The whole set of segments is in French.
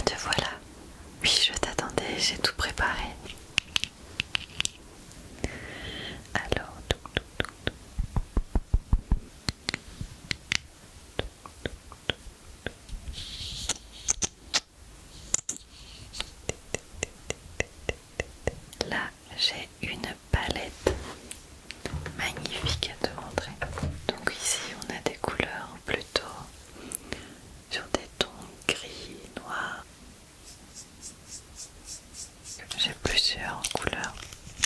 te voilà. Oui, je t'attendais, j'ai tout préparé. Alors, là, j'ai une palette magnifique à te montrer. Donc ici, on a des couleurs plutôt sur des tons gris, noirs. J'ai plusieurs couleurs.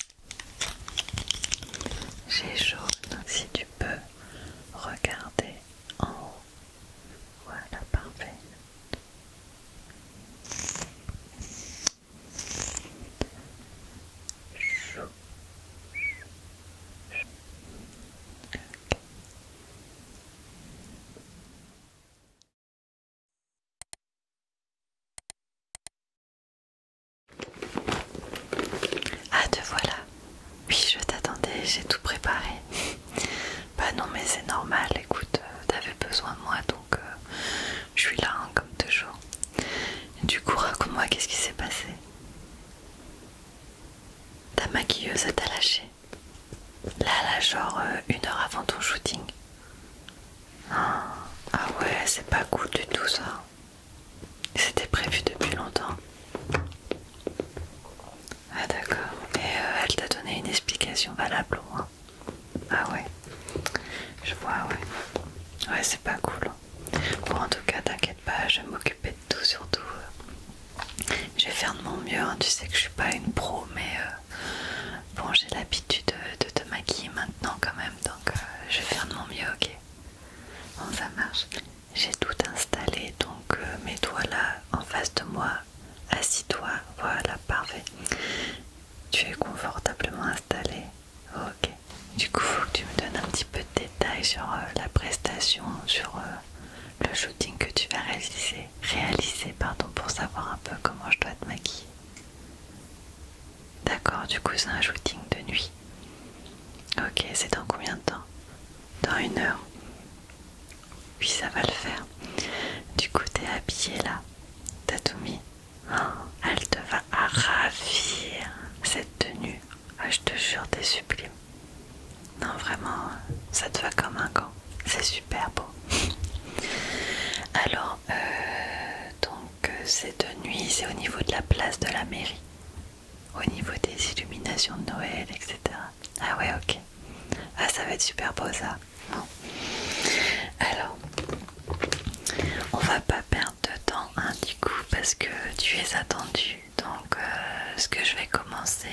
J'ai jaune, si tu peux regarder en haut. Voilà, parfait. Chou. Ah, te voilà. Oui, je t'attendais, j'ai tout préparé. Bah non, mais c'est normal, écoute, t'avais besoin de moi, donc je suis là, hein, comme toujours. Du coup, raconte-moi, qu'est-ce qui s'est passé? Ta maquilleuse, elle t'a lâché? Là, genre 1 heure avant ton shooting. Ah ouais, c'est pas cool du tout ça. C'était prévu depuis longtemps. Ah d'accord. Et elle t'a donné une explication valable au moins? Ah ouais. Je vois, ouais. Ouais, c'est pas cool. Bon, en tout cas, t'inquiète pas, je vais m'occuper de tout, surtout. Je vais faire de mon mieux, hein. Tu sais que je suis pas une pro, mais bon, j'ai l'habitude de te maquiller maintenant quand même, donc je vais faire de mon mieux, ok? Bon, ça marche. J'ai tout installé, donc mets-toi là en face de moi, assis-toi, voilà, parfait. Tu es confortablement installé, ok. Du coup, faut que tu me donnes un petit peu de détails sur la prestation, sur le shooting que tu vas réaliser, pardon, pour savoir un peu comment je dois te maquiller. D'accord, du coup c'est un shooting de nuit. Ok, c'est dans combien de temps? Dans 1 heure. Oui, ça va le faire. Du coup, t'es habillée là. T'as tout mis. Oh, elle te va ravir, cette tenue. Ah, je te jure, t'es sublime. Non, vraiment, ça te va comme un gant. C'est super beau. Alors, donc, cette nuit, c'est au niveau de la place de la mairie. Au niveau des illuminations de Noël, etc. Ah ouais, ok. Ah, ça va être super beau ça. Bon. Alors, on va pas perdre de temps, hein, du coup, parce que tu es attendu. Donc, ce que je vais commencer,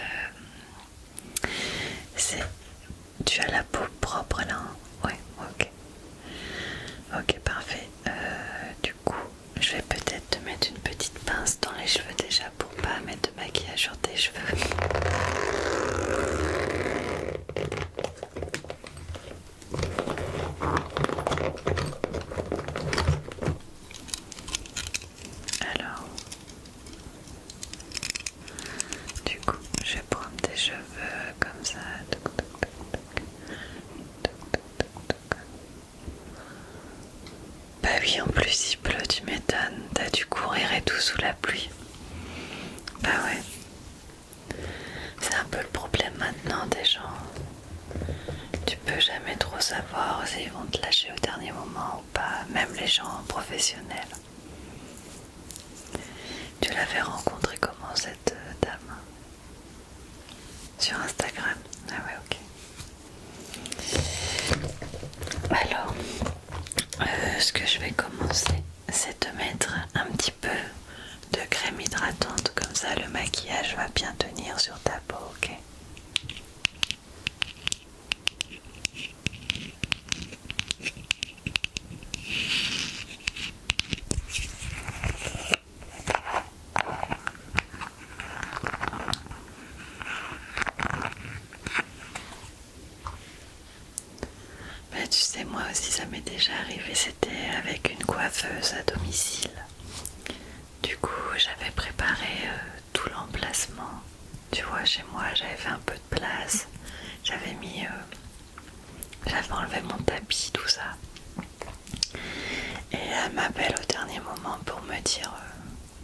c'est... Tu as la peau propre là, hein? Ouais, ok. Ok, parfait. Du coup, je vais peut-être te mettre une petite pince dans les cheveux déjà pour pas mettre de maquillage sur tes cheveux. Alors, du coup, je vais prendre tes cheveux comme ça. Toc, toc, toc, toc. Toc, toc, toc, toc. Bah oui, en plus il pleut, tu m'étonnes. T'as dû courir et tout sous la pluie. Bah ouais. C'est un peu le problème maintenant des gens. Tu peux jamais trop savoir s'ils vont te lâcher au dernier moment ou pas, même les gens professionnels. Tu l'avais rencontrée comment cette dame? Sur Instagram? Ah ouais, ok. Alors, ce que je vais commencer, c'est de mettre un petit peu de crème hydratante, comme ça le maquillage va bien tenir sur ta peau, ok? Mais tu sais, moi aussi ça m'est déjà arrivé, c'était avec une coiffeuse à domicile. Du coup, j'avais préparé tout l'emplacement. Tu vois, chez moi, j'avais fait un peu de place. J'avais mis... j'avais enlevé mon tapis, tout ça. Et elle m'appelle au dernier moment pour me dire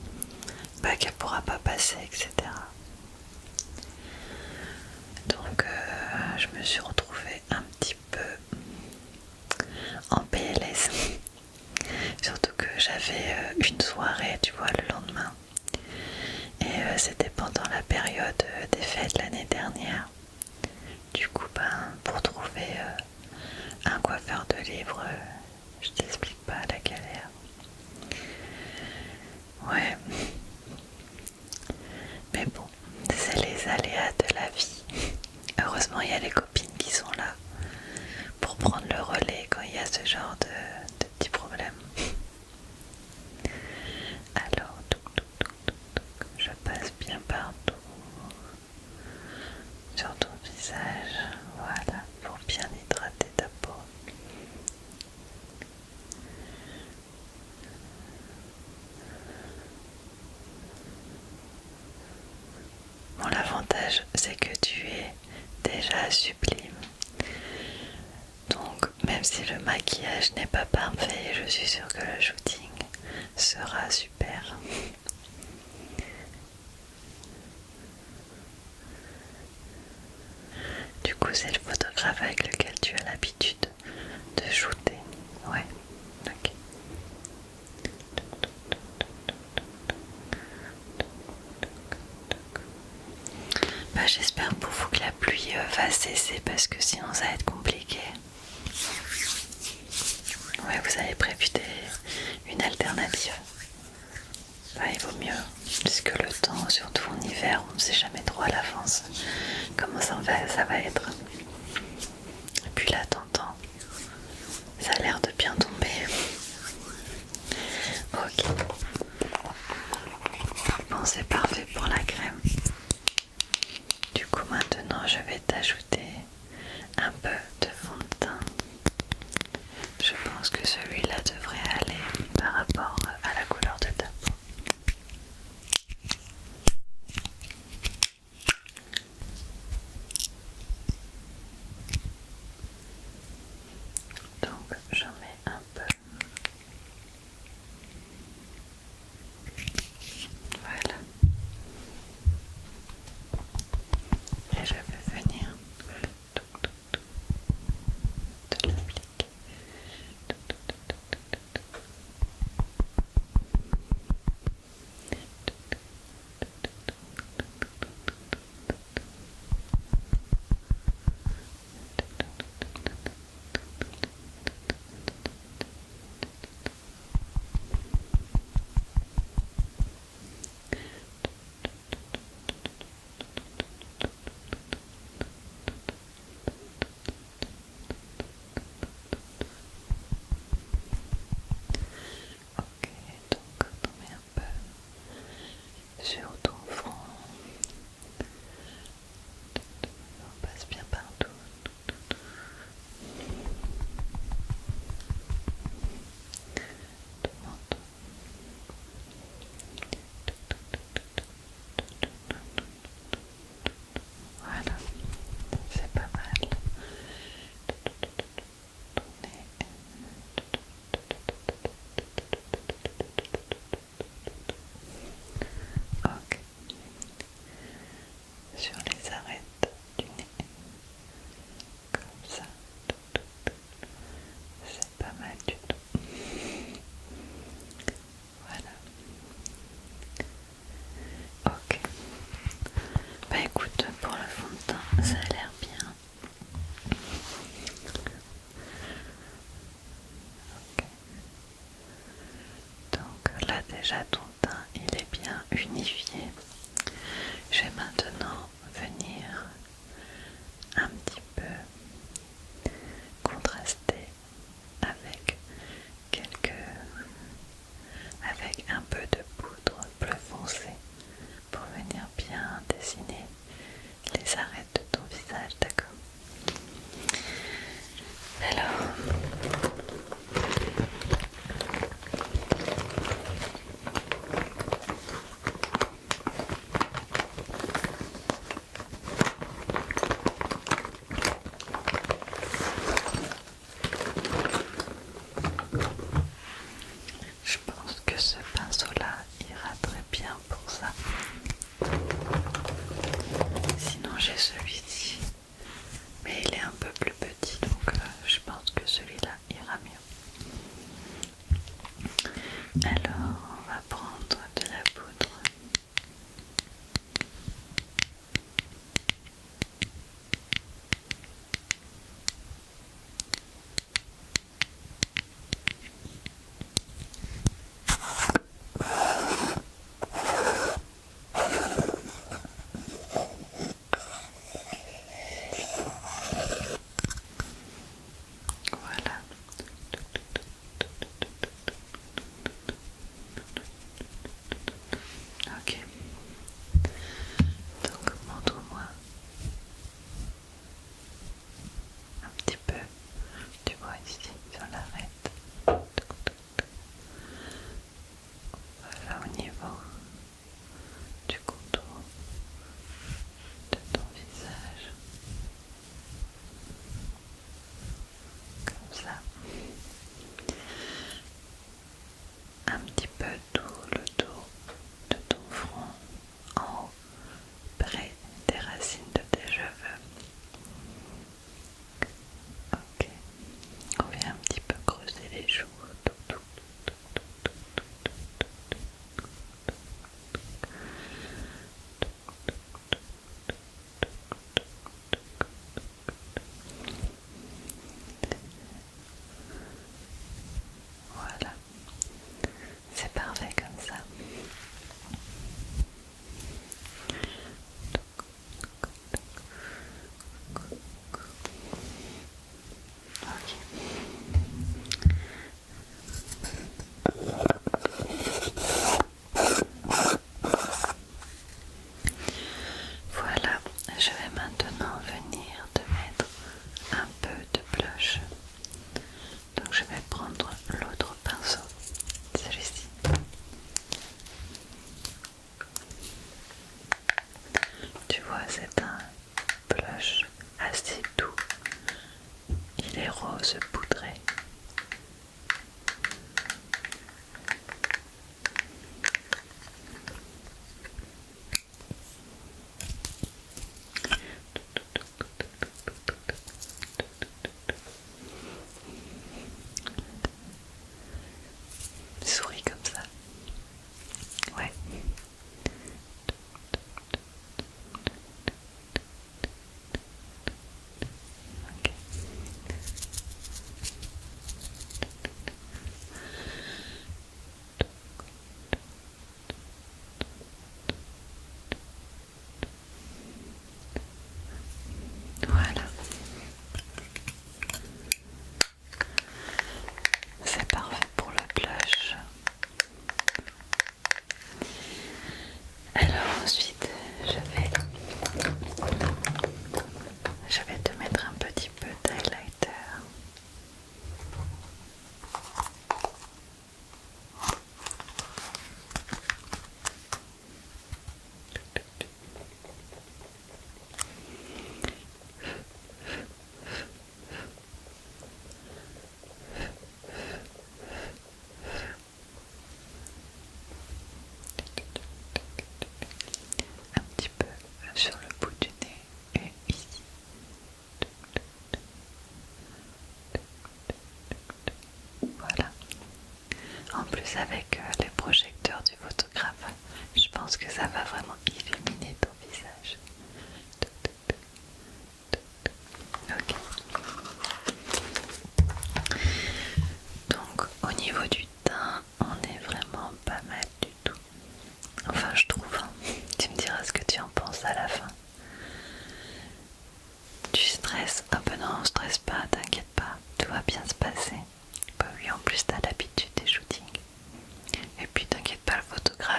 j'avais une soirée, tu vois, le lendemain. Et c'était pendant la période des fêtes l'année dernière. Du coup, ben, pour trouver un coiffeur de libre, je t'explique pas la galère. Ouais. Mais bon, c'est les aléas de la vie. Heureusement, il y a les copines qui sont là pour prendre le relais quand il y a ce genre de petits problèmes. Alors, je passe bien partout sur ton visage, voilà, pour bien hydrater ta peau. Bon, l'avantage, c'est que tu es déjà sublime. Donc, même si le maquillage n'est pas parfait, je suis sûre que le shooting sera super. Du coup, c'est le photographe avec lequel tu as l'habitude de shooter. Ouais, ok. Bah, j'espère pour vous que la pluie va cesser parce que sinon ça va être compliqué. Ouais, vous avez prévu une alternative. Bah, il vaut mieux, parce que le temps, surtout en hiver, on ne sait jamais trop à l'avance comment ça va être. Et puis là, t'entends, ça a l'air de bien tomber. Ok. Bon, c'est parfait pour la crème. Du coup, maintenant, je vais t'ajouter un peu de fond de teint. Je pense que celui-là devrait aller par rapport à la couleur de ta peau. Donc j'en mets un peu. Voilà. Et je vais venir te l'appliquer. Ok, donc on met un peu sur ton front. On passe bien partout. Ton menton. Voilà, c'est pas mal. Ton nez. Ok. Sur les arêtes du nez. Comme ça. C'est pas mal du tout. Voilà. Ok. Bah écoute, pour le fond de teint, ça a l'air bien. Ok. Donc là déjà ton teint il est bien unifié. Je vais maintenant venir un petit peu contraster avec avec un peu de poudre bleu foncé pour venir bien dessiner les arêtes de ton visage, d'accord? Alors,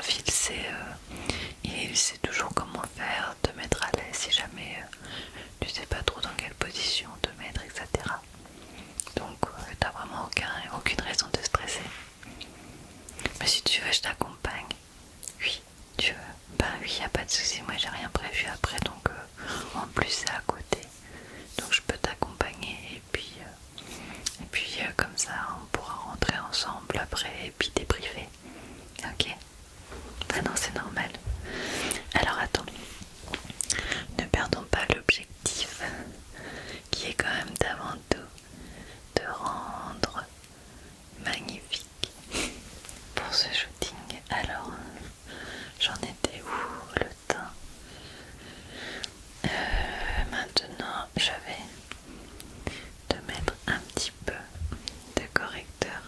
prof il sait toujours comment faire, te mettre à l'aise si jamais tu sais pas trop dans quelle position te mettre, etc. Donc t'as vraiment aucune raison de stresser. Mais si tu veux, je t'accompagne. Oui, tu veux? Bah oui, y a pas de souci. Moi j'ai rien prévu après, donc en plus c'est à côté, donc je peux t'accompagner et puis comme ça on pourra rentrer ensemble après et puis débriefer. Ok? Bah non, c'est normal. Alors attends, ne perdons pas l'objectif qui est quand même d'avant tout te rendre magnifique pour ce shooting. Alors, j'en étais où le teint? Maintenant, je vais te mettre un petit peu de correcteur.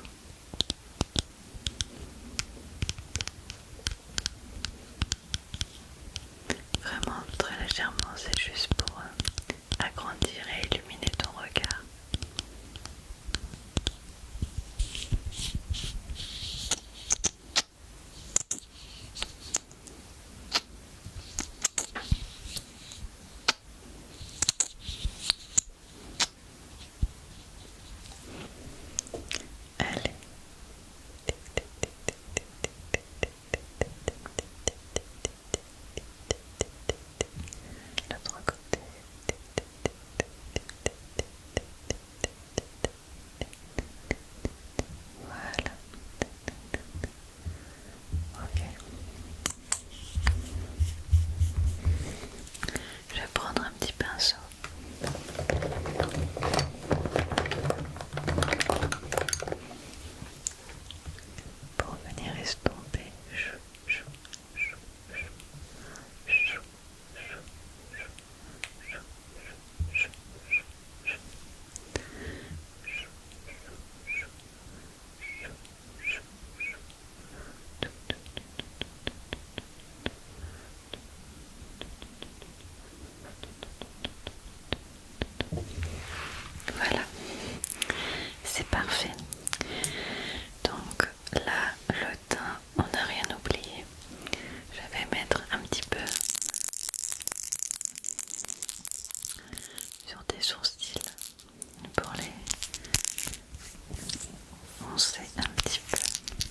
Vraiment très légèrement, c'est juste pour agrandir et illuminer ton regard. Allez. L'autre côté. Voilà. Ok. Je vais prendre un petit pinceau. Pour venir estomper. Voilà, c'est parfait. Donc là, le teint, on n'a rien oublié. Je vais mettre un petit peu sur tes sourcils pour les foncer un petit peu.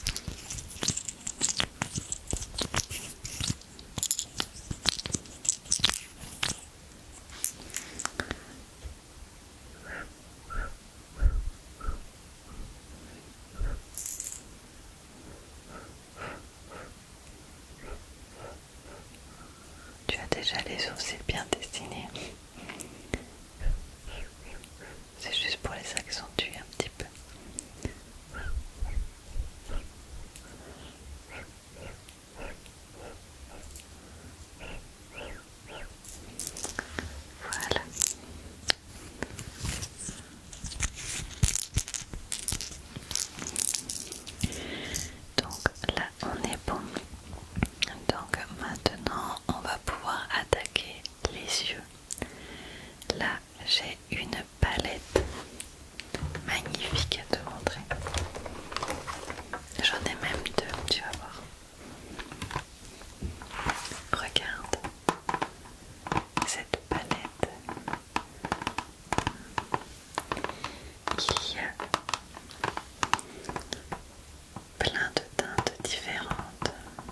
Tu as déjà les sourcils bien dessinés. C'est juste pour les accentuer un petit peu. Voilà. Donc là on est bon. Donc maintenant on va pouvoir attaquer les yeux. Là j'ai une palette magnifique à te montrer. J'en ai même deux, tu vas voir. Regarde cette palette. Il y a plein de teintes différentes.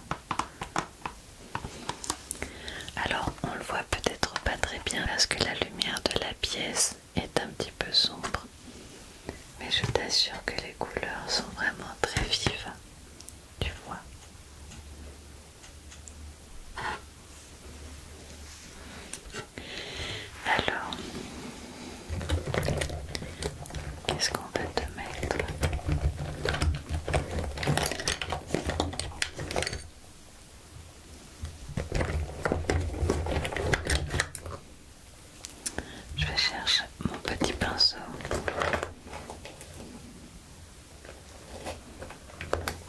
Alors on le voit peut-être pas très bien parce que la lumière de la pièce est un petit peu sombre, mais je t'assure que les couleurs sont vraiment très vives, tu vois. Alors, qu'est-ce qu'on va te mettre? Je vais chercher mon petit pinceau.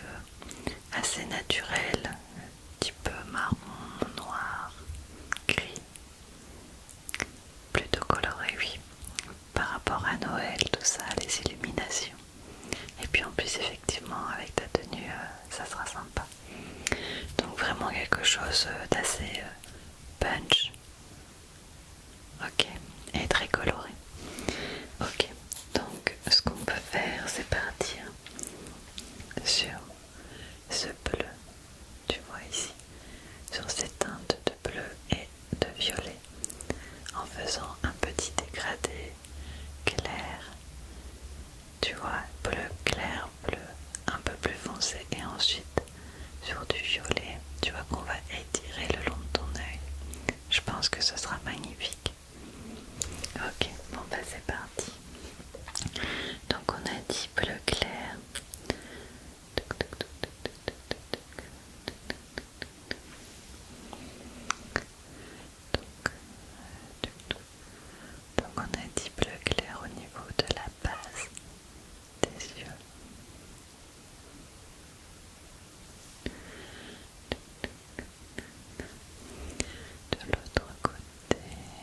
assez naturel, type marron, noir, gris, plutôt coloré, oui, par rapport à Noël, tout ça, les illuminations. Et puis en plus effectivement avec ta tenue ça sera sympa. Donc vraiment quelque chose d'assez punch. Ok, et très coloré. Ok, donc ce qu'on peut faire c'est partir sur ce bleu, tu vois ici, sur ces teintes de bleu et de violet, en faisant un petit dégradé clair, tu vois, bleu clair, bleu un peu plus foncé, et ensuite sur du violet, tu vois qu'on va étirer le long de ton œil. Je pense que ce sera magnifique. Ok, bon bah c'est parti. Donc on a dit bleu clair. Donc on a dit bleu clair au niveau de la base des yeux. De l'autre côté.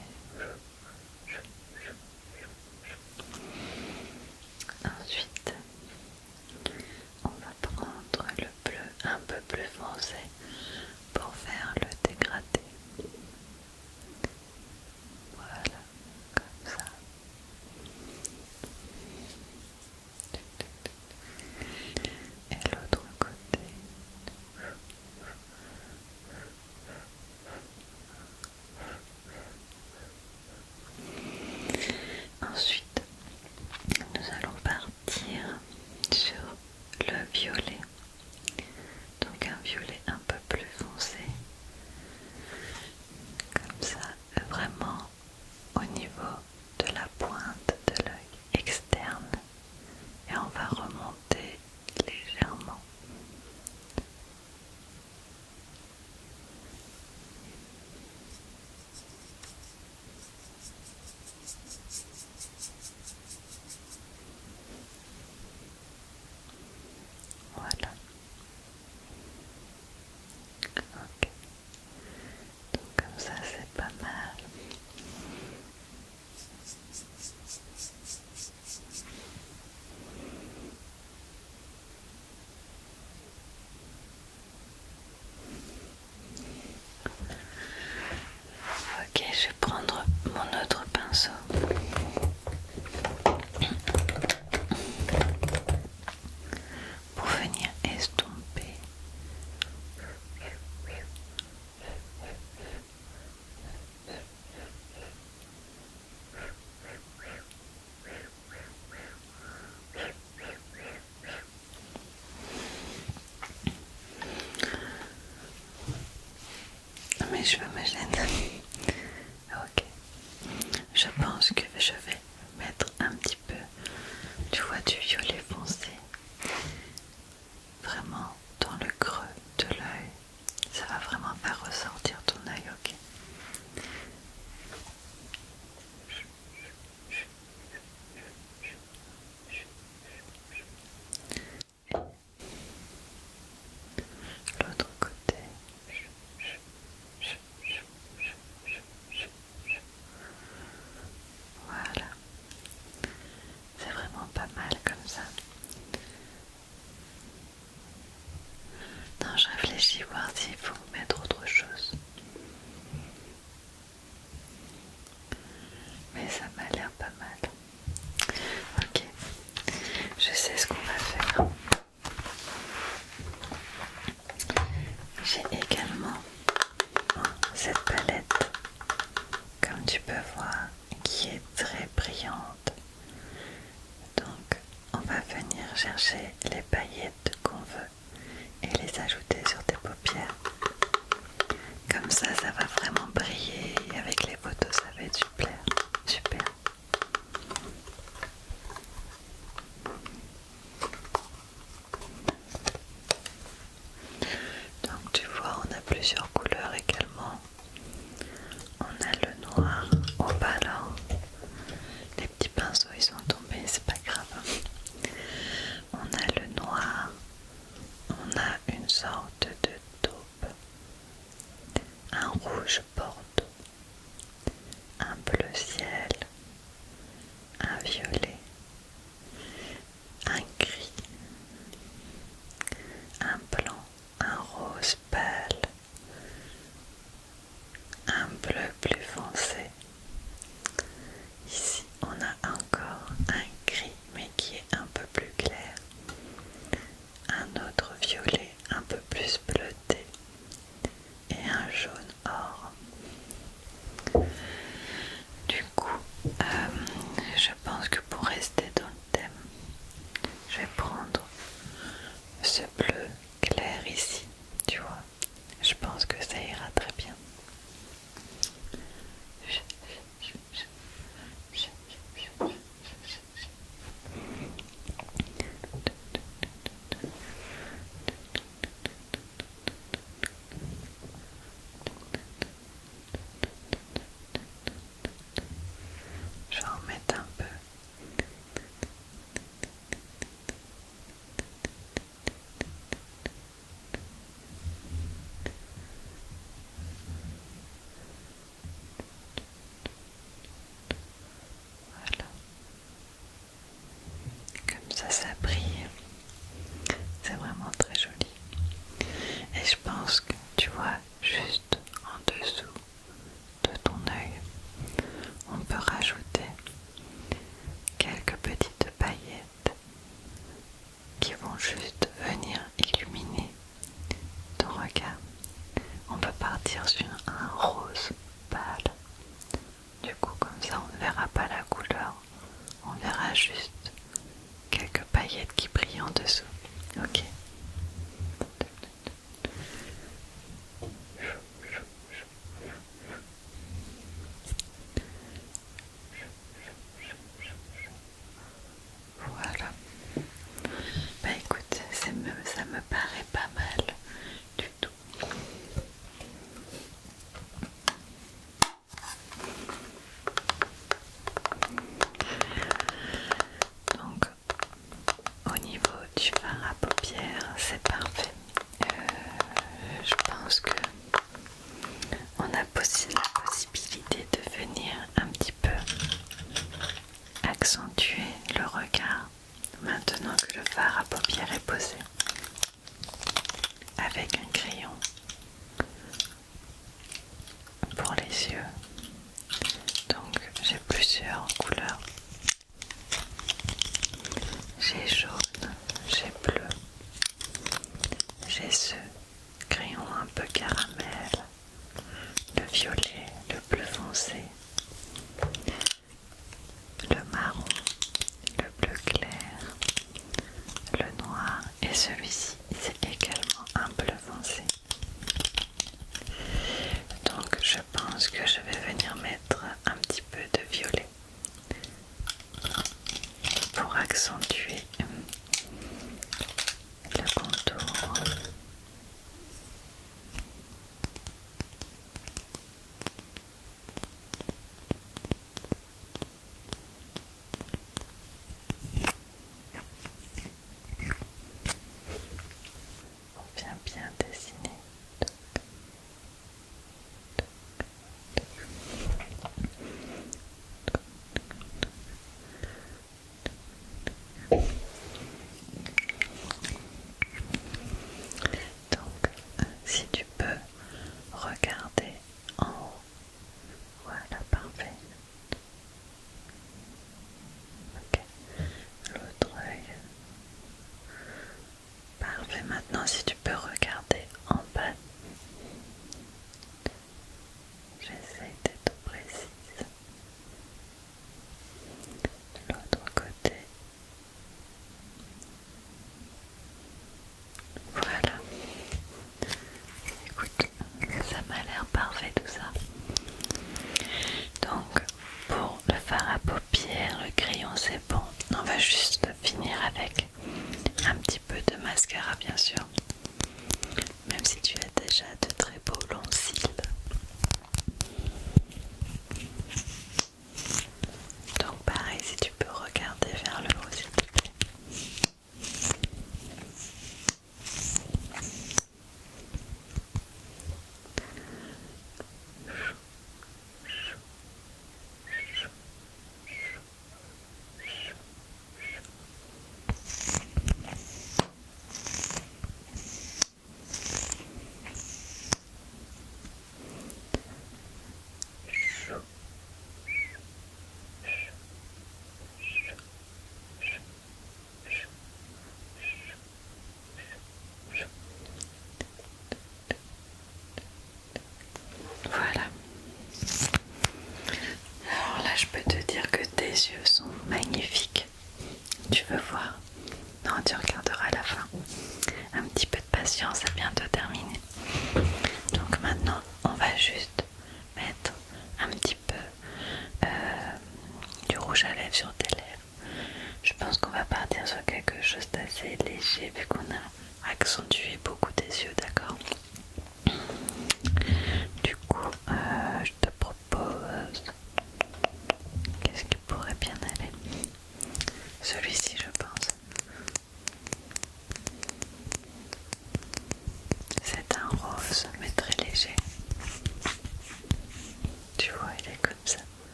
Ensuite, on va prendre le bleu un peu plus foncé pour faire le dégradé. Voilà, comme ça. Et l'autre côté. Ensuite, nous allons partir sur le violet. Donc un violet un peu plus foncé. Comme ça, vraiment au niveau de la pointe de l'œil externe. Et on va remonter légèrement. Voilà. Ok. Donc comme ça c'est pas mal. Ok, je vais prendre mon autre pinceau. Pour venir estomper. Mes cheveux me gênent. Ok. Je pense que je vais mettre un petit peu, tu vois, du violet foncé. Vraiment dans le creux de l'œil. Ça va vraiment faire ressortir ton œil, ok. L'autre côté. Voilà. C'est vraiment pas mal comme ça. Non, je réfléchis voir s'il faut mettre autre chose. Mais ça m'a l'air pas mal. Ok. Je sais ce qu'on va faire. J'ai également cette palette, comme tu peux voir, qui est très brillante. Donc on va venir chercher les paillettes qu'on veut et les ajouter sur tes paupières. Comme ça va vraiment briller et avec les photos ça va être super. Super. Donc tu vois, on a plusieurs couleurs également. On a le noir au ballon. Les petits pinceaux ils sont tombés, c'est pas grave. On a le noir, on me paraît pas mal du tout. Donc au niveau du fard à paupières, c'est parfait. Je pense que on a aussi la possibilité de venir un petit peu accentuer le regard maintenant que le fard à paupières est posé avec un crayon pour les yeux. Donc j'ai plusieurs couleurs. J'ai jaune, j'ai bleu, j'ai ce crayon un peu caramel, le violet, le bleu foncé, le marron, le bleu clair, le noir et celui-ci c'est également un bleu foncé. Donc je pense que je vais venir mettre un petit peu de violet pour accentuer le contour. On vient bien dessiner. Donc, si tu peux regarder en haut, voilà, parfait. Ok, l'autre œil, parfait. Maintenant, si tu peux regarder en bas, j'essaie d'être précise. De l'autre côté, voilà. Écoute, ça m'a l'air parfait tout ça. Donc pour le fard à paupières, le crayon c'est bon. On va juste finir avec un petit peu de mascara bien sûr. Même si tu as déjà de très beaux longs cils. Donc pareil, si tu peux regarder vers le haut s'il te plaît. Voilà. Alors là, je peux te dire que tes yeux sont magnifiques. Tu veux voir? Non, tu regarderas à la fin. Un petit peu de patience, ça